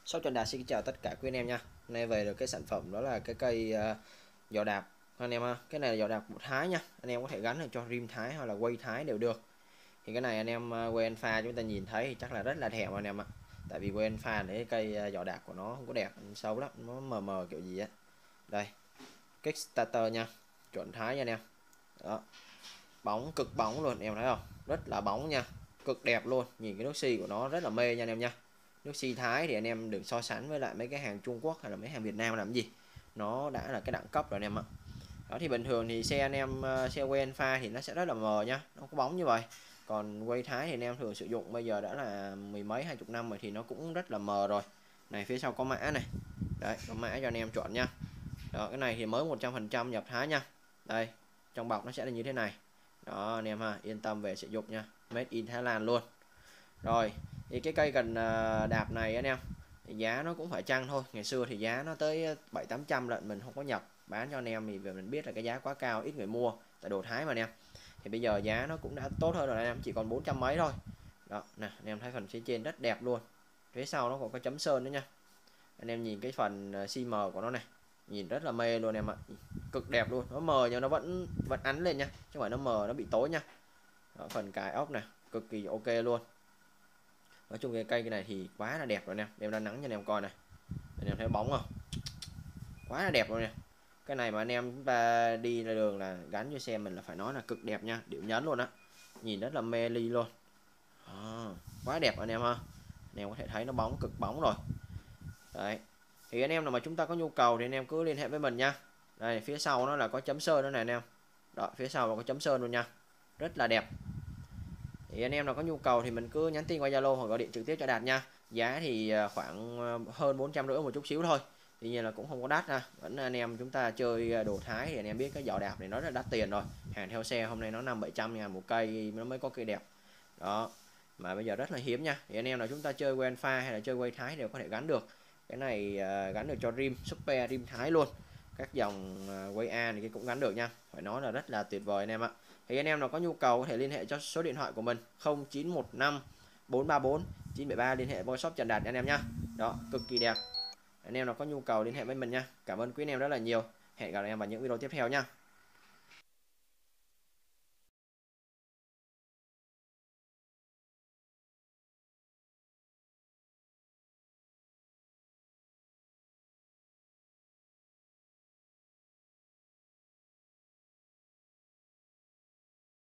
Shop Trần Đạt xin chào tất cả quý anh em nha. Hôm nay về được cái sản phẩm đó là cái cây giò đạp anh em ha. Cái này là giò đạp của Thái nha. Anh em có thể gắn được cho rim Thái hoặc là quay Thái đều được. Thì cái này anh em quay pha chúng ta nhìn thấy thì chắc là rất là đẹp anh em ạ. Tại vì quay pha để cây giò đạp của nó không có đẹp, xấu lắm, nó mờ mờ kiểu gì á. Đây, Kickstarter nha. Chuẩn Thái nha anh em. Đó. Bóng cực bóng luôn em thấy không? Rất là bóng nha. Cực đẹp luôn. Nhìn cái nước xi của nó rất là mê nha anh em nha. Nước xi Thái thì anh em đừng so sánh với lại mấy cái hàng Trung Quốc hay là mấy hàng Việt Nam làm gì, nó đã là cái đẳng cấp rồi anh em ạ. Đó thì bình thường thì xe anh em xe quay pha thì nó sẽ rất là mờ nhá, nó có bóng như vậy. Còn quay Thái thì anh em thường sử dụng bây giờ đã là mười mấy 20 năm rồi thì nó cũng rất là mờ rồi. Này phía sau có mã này, đấy có mã cho anh em chọn nha. Đó, cái này thì mới 100% nhập Thái nha. Đây trong bọc nó sẽ là như thế này. Đó anh em ha, yên tâm về sử dụng nha, made in Thái Lan luôn. Rồi thì cái cây cần đạp này anh em thì giá nó cũng phải chăng thôi. Ngày xưa thì giá nó tới 700-800 lận, mình không có nhập bán cho anh em thì mình biết là cái giá quá cao, ít người mua tại đồ Thái mà anh em. Thì bây giờ giá nó cũng đã tốt hơn rồi anh em, chỉ còn 400 mấy thôi. Đó nè, anh em thấy phần phía trên rất đẹp luôn, phía sau nó còn có chấm sơn nữa nha. Anh em nhìn cái phần CM của nó này, nhìn rất là mê luôn em ạ, cực đẹp luôn. Nó mờ nhưng nó vẫn ánh lên nha, chứ không phải nó mờ nó bị tối nha. Đó, phần cài ốc này cực kỳ ok luôn. Nói chung cái cây này thì quá là đẹp rồi nè, đem ra nắng cho anh em coi này, anh em thấy bóng không, quá là đẹp rồi nè. Cái này mà anh em chúng ta đi ra đường là gắn cho xe mình là phải nói là cực đẹp nha, điểm nhấn luôn á, nhìn rất là mê ly luôn. Quá đẹp anh em ha, anh em có thể thấy nó bóng cực bóng rồi. Đấy thì anh em nào mà chúng ta có nhu cầu thì anh em cứ liên hệ với mình nha. Đây phía sau nó là có chấm sơn nữa này anh em, đó phía sau là có chấm sơn luôn nha, rất là đẹp. Thì anh em nào có nhu cầu thì mình cứ nhắn tin qua Zalo hoặc gọi điện trực tiếp cho Đạt nha. Giá thì khoảng hơn 450 một chút xíu thôi, tuy nhiên là cũng không có đắt ha. Vẫn anh em chúng ta chơi đồ Thái thì anh em biết cái giỏ đạp này nó rất là đắt tiền rồi, hàng theo xe hôm nay nó 500-700 ngàn một cây nó mới có cây đẹp đó, mà bây giờ rất là hiếm nha. Thì anh em nào chúng ta chơi quen pha hay là chơi quay Thái đều có thể gắn được. Cái này gắn được cho rim super, rim Thái luôn, các dòng quay A thì cũng gắn được nha, phải nói là rất là tuyệt vời anh em ạ. Thì anh em nào có nhu cầu có thể liên hệ cho số điện thoại của mình 0915 434 973, liên hệ với shop Trần Đạt anh em nhá. Đó cực kỳ đẹp, anh em nào có nhu cầu liên hệ với mình nha. Cảm ơn quý anh em rất là nhiều, hẹn gặp lại em vào những video tiếp theo nha.